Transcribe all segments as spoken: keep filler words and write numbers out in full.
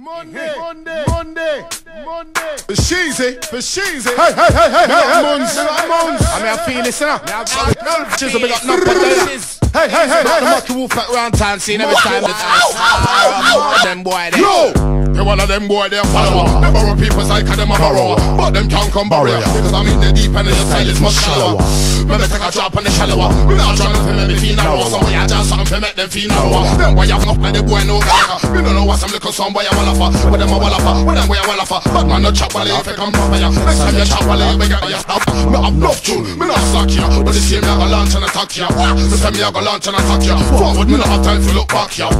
Monday, Monday, Monday, Monday. For Sheezy, for Sheezy. Hey, hey, hey, hey, hey, hey. Mons, Mons. I mean, I feel this, huh? She's a big up number. Hey, hey, hey, hey, Hey, hey. Wolf at round town, seeing every time it's ice. Them boy, they. Yo! Hey, one of them boy, they follower. Them borrow people's like them a borrower. But them can't come barrier. Because I'm in the deep end and the style is much shallower. Remember take a drop on the shallower. We not trying to make me feel narrow. Some boy I just something to make them feel narrower. Them boy have enough like the boy no gaga. You don't know what some little son boy I wanna for. With them a wanna for, with them boy I wanna for. But man no chop while if I come proper ya. Next time you chop while you get your stuff. Me have enough tune, me not slack ya. But this year me I go launch and attack ya. This time me I go launch and attack ya. Forward me not have time to look back ya.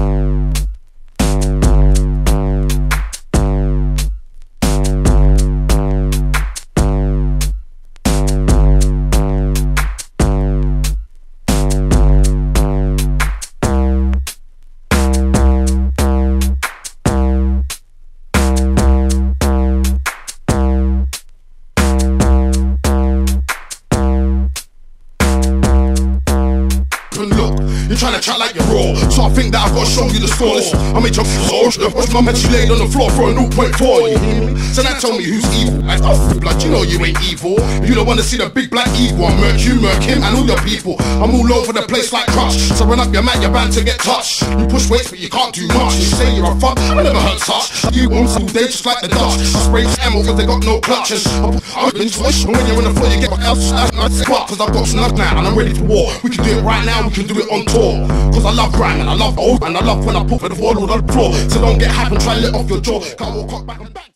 You're trying to chat like you're raw, so I think that I've got to show you the score. Listen, I made your soul. Watch my man, she laid on the floor for a zero point four. You hear me? So now tell me who's evil. I oh, blood, you know you ain't evil. You don't want to see the big black eagle. I murk you, murk him, and all your people. I'm all over the place like Crush. So run up your man, you're bound to get touched. You push weights, but you can't do much. You say you're a fuck, I never heard such. You won't all day just like the Dutch. I spray ammo because they got no clutches. I've been swishing when you're on the floor, you get what else. Cause I've got snug now and I'm ready for war. We can do it right now, we can do it on tour. Cause I love grime and I love old and I love when I put for the wall on the floor. So don't get hype and try to let off your jaw. Can't walk up back and back.